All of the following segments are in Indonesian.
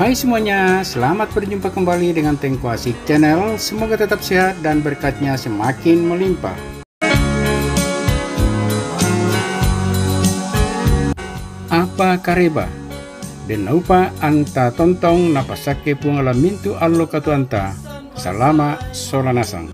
Hai semuanya, selamat berjumpa kembali dengan Tengku Asik Channel. Semoga tetap sehat dan berkatnya semakin melimpah. Apa kareba? Denaupa anta tontong napasake pungalamintu allo katuanta. Salama solanasang.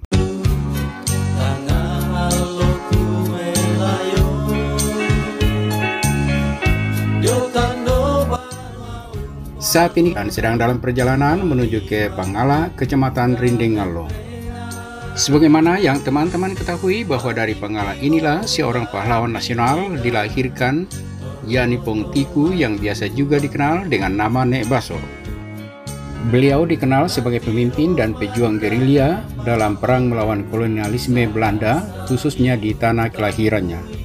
Saat ini sedang dalam perjalanan menuju ke Pangala, Kecamatan Rinding-Allo. Sebagaimana yang teman-teman ketahui bahwa dari Pangala inilah seorang pahlawan nasional dilahirkan, yakni Pong Tiku yang biasa juga dikenal dengan nama Nek Baso. Beliau dikenal sebagai pemimpin dan pejuang gerilya dalam perang melawan kolonialisme Belanda, khususnya di tanah kelahirannya.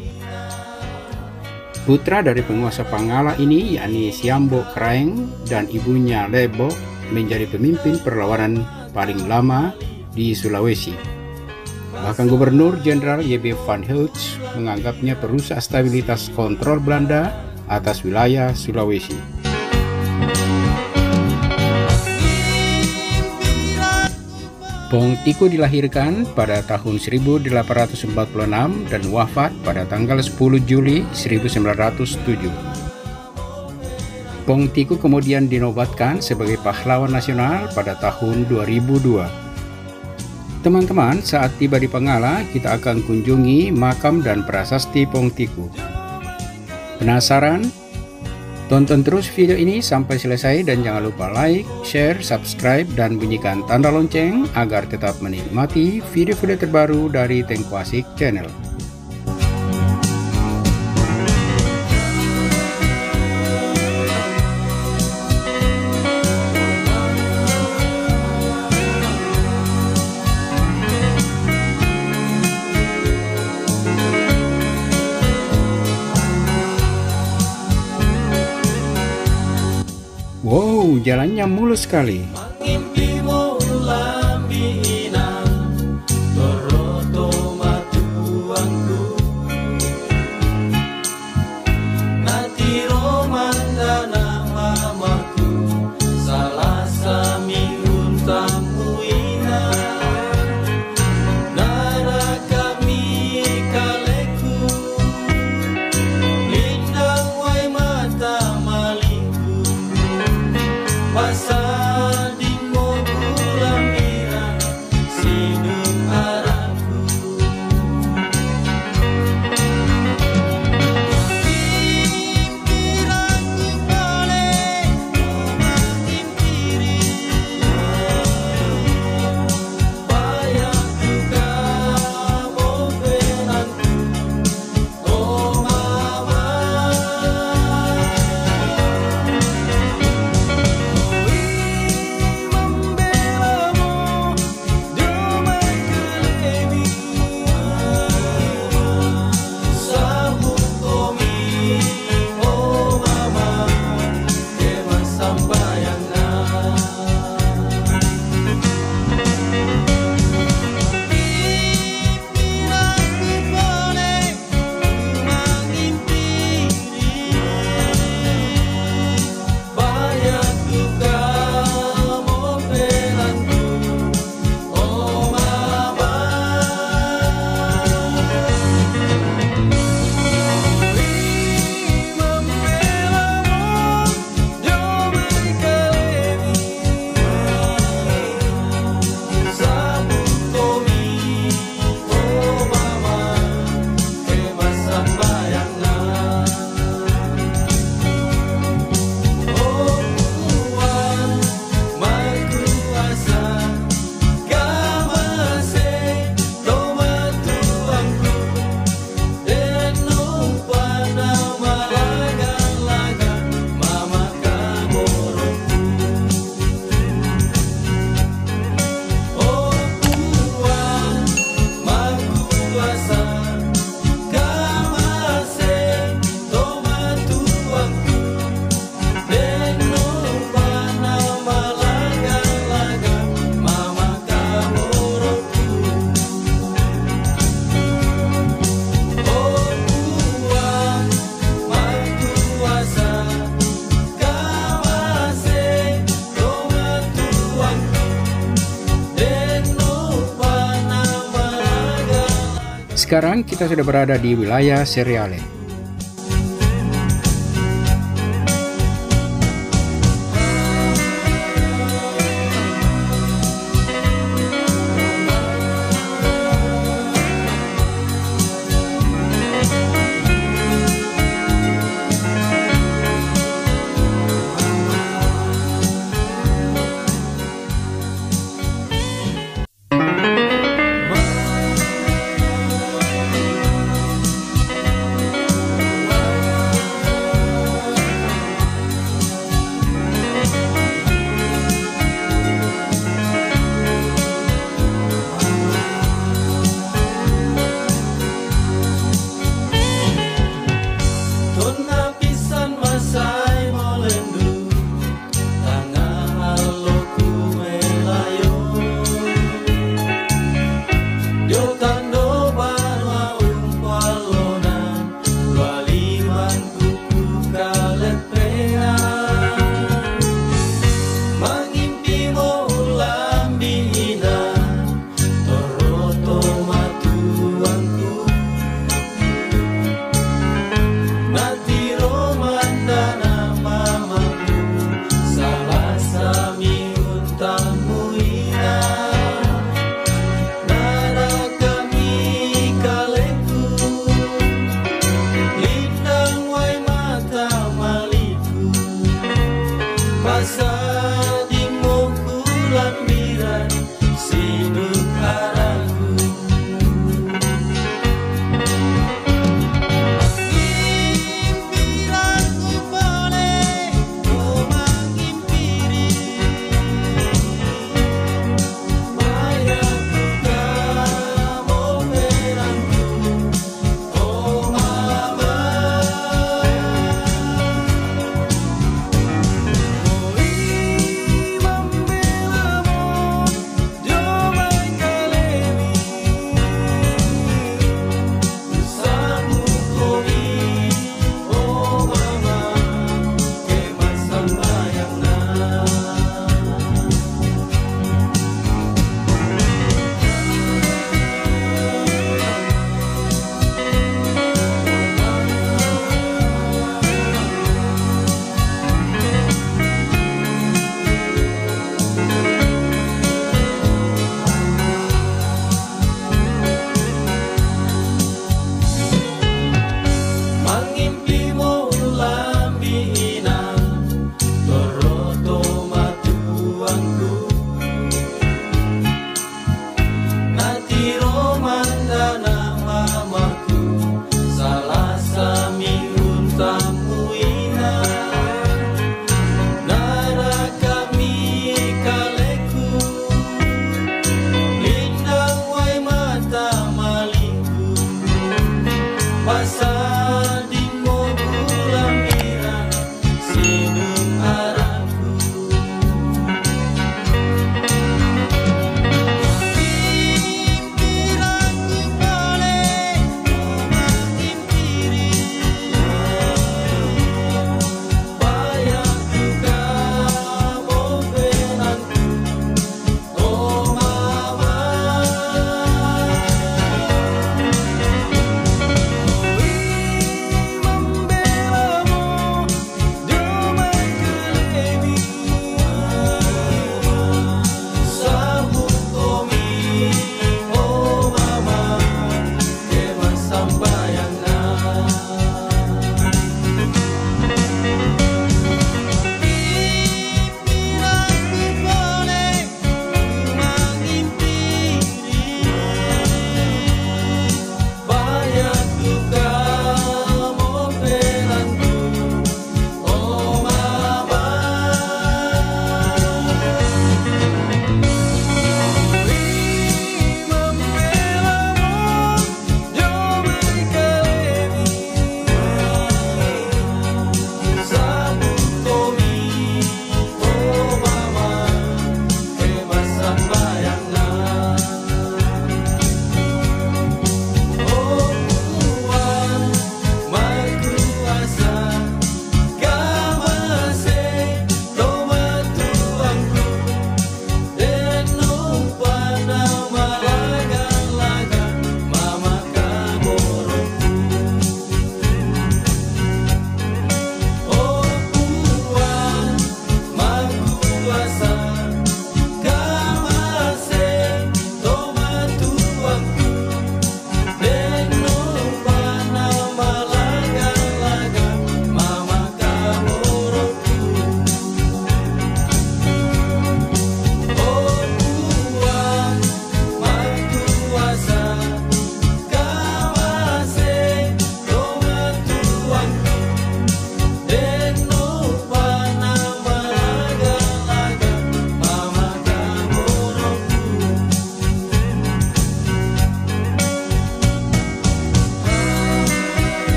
Putra dari penguasa Pangala ini, yakni Siambo Kraeng dan ibunya Lebo, menjadi pemimpin perlawanan paling lama di Sulawesi. Bahkan Gubernur Jenderal Y.B. van Hulst menganggapnya perusak stabilitas kontrol Belanda atas wilayah Sulawesi. Pong Tiku dilahirkan pada tahun 1846 dan wafat pada tanggal 10 Juli 1907. Pong Tiku kemudian dinobatkan sebagai pahlawan nasional pada tahun 2002. Teman-teman, saat tiba di Pangala, kita akan kunjungi makam dan prasasti Pong Tiku. Penasaran? Tonton terus video ini sampai selesai dan jangan lupa like, share, subscribe, dan bunyikan tanda lonceng agar tetap menikmati video-video terbaru dari Tengku Asik Channel. Wow, jalannya mulus sekali. Pasal Sekarang kita sudah berada di wilayah Seriale.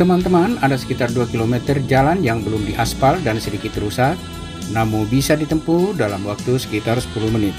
Teman-teman, ada sekitar 2 km jalan yang belum diaspal dan sedikit rusak, namun bisa ditempuh dalam waktu sekitar 10 menit.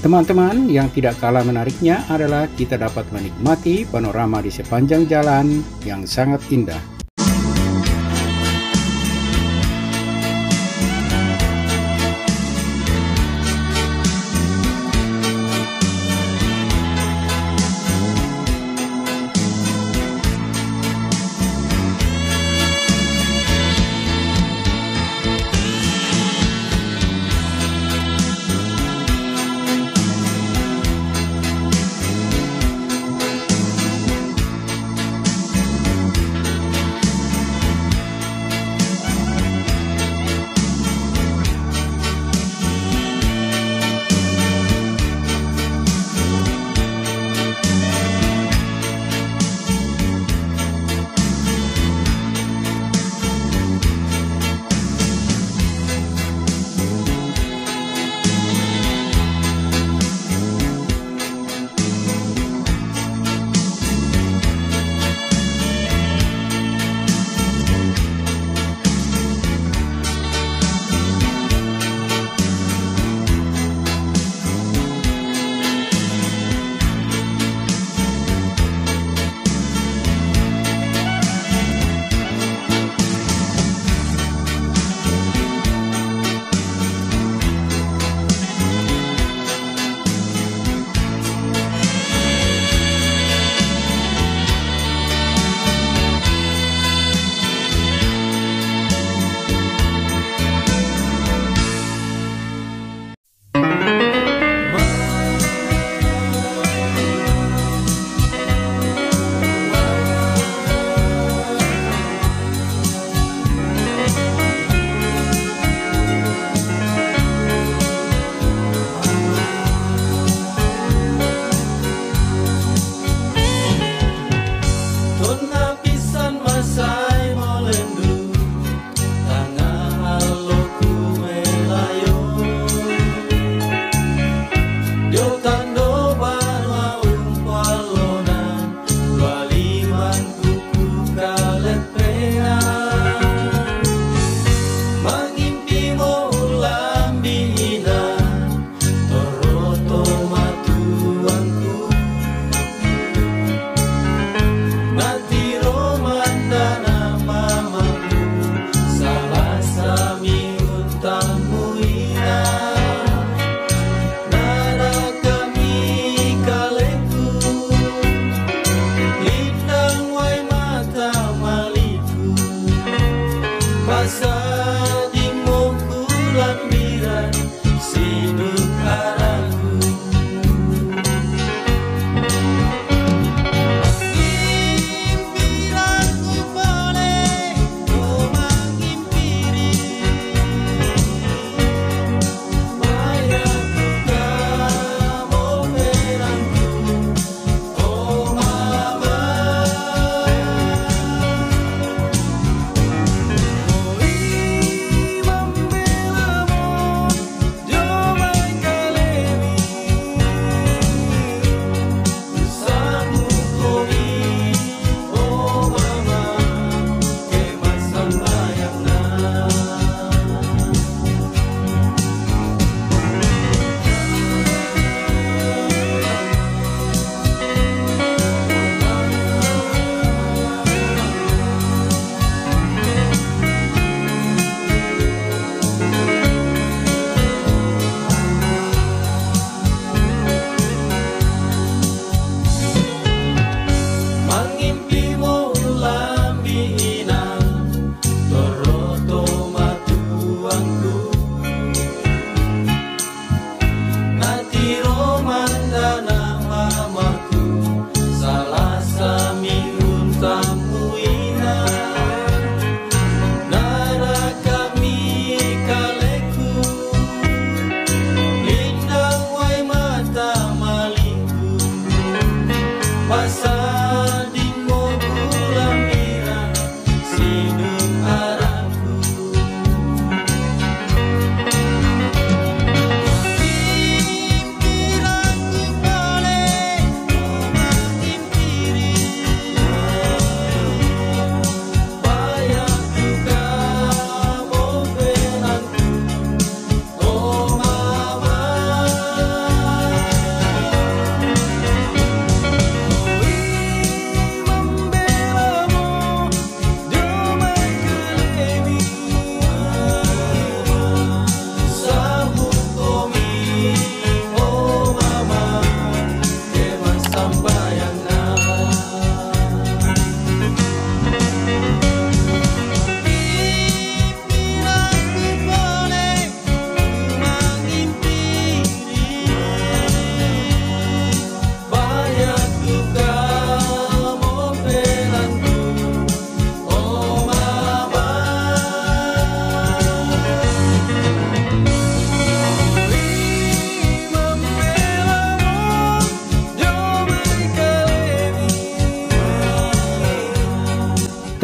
Teman-teman, yang tidak kalah menariknya adalah kita dapat menikmati panorama di sepanjang jalan yang sangat indah.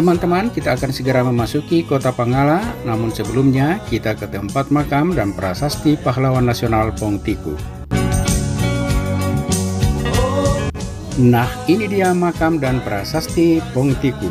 Teman-teman, kita akan segera memasuki kota Pangala, namun sebelumnya kita ke tempat makam dan prasasti pahlawan nasional Pongtiku. Nah, ini dia makam dan prasasti Pongtiku.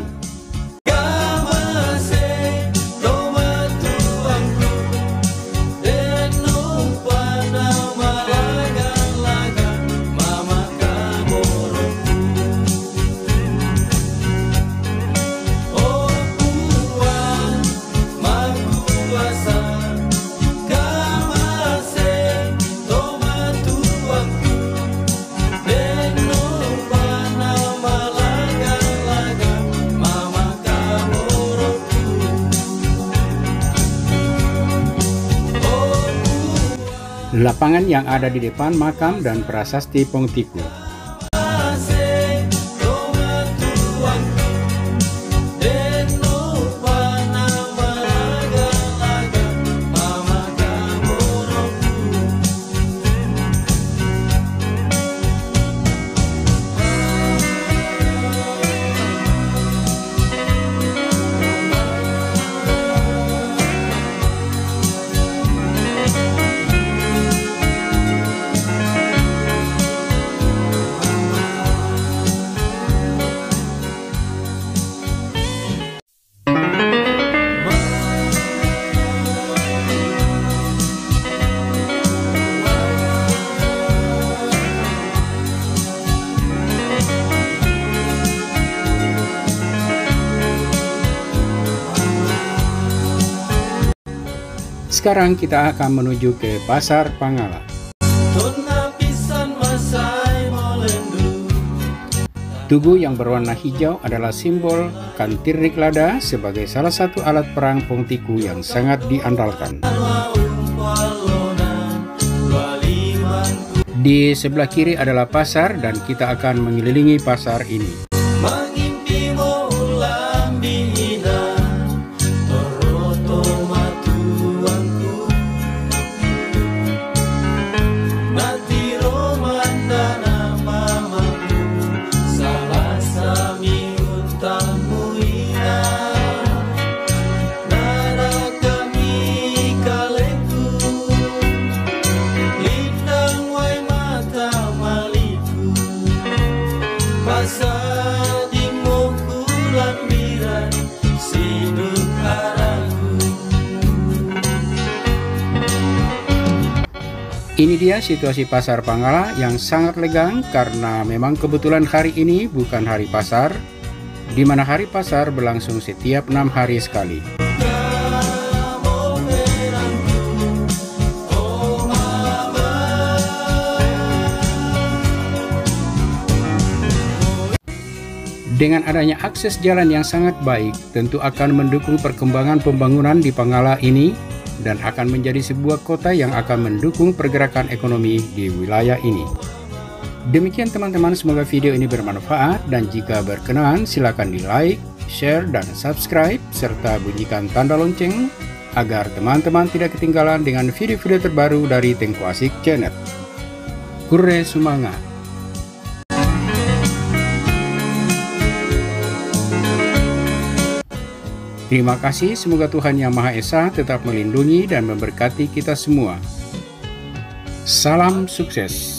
Lapangan yang ada di depan makam dan prasasti Pongtiku. Sekarang kita akan menuju ke Pasar Pangala. Tugu yang berwarna hijau adalah simbol kantirik lada sebagai salah satu alat perang Pongtiku yang sangat diandalkan. Di sebelah kiri adalah pasar dan kita akan mengelilingi pasar ini. Ini dia situasi Pasar Pangala yang sangat legang karena memang kebetulan hari ini bukan hari pasar, di mana hari pasar berlangsung setiap 6 hari sekali. Dengan adanya akses jalan yang sangat baik, tentu akan mendukung perkembangan pembangunan di Pangala ini dan akan menjadi sebuah kota yang akan mendukung pergerakan ekonomi di wilayah ini. Demikian teman-teman, semoga video ini bermanfaat dan jika berkenan silakan di like, share, dan subscribe serta bunyikan tanda lonceng agar teman-teman tidak ketinggalan dengan video-video terbaru dari Tengku Asik Channel. Kure Sumanga. Terima kasih, semoga Tuhan Yang Maha Esa tetap melindungi dan memberkati kita semua. Salam sukses.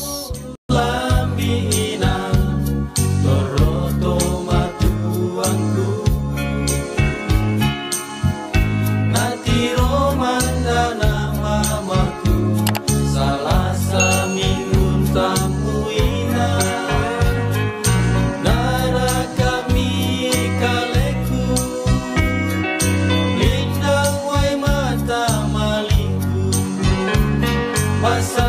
Masa